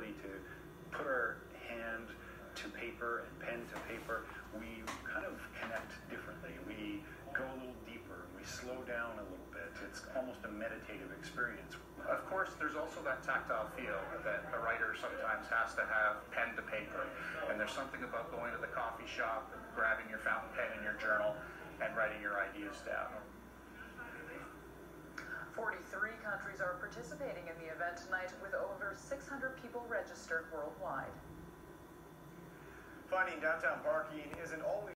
ability to put our hand to paper and pen to paper, we kind of connect differently. We go a little deeper. We slow down a little bit. It's almost a meditative experience. Of course, there's also that tactile feel that a writer sometimes has to have pen to paper. And there's something about going to the coffee shop and grabbing your fountain pen and your journal and writing your ideas down. 43 countries are participating in the event tonight, with over 600 people registered worldwide. Finding downtown parking isn't always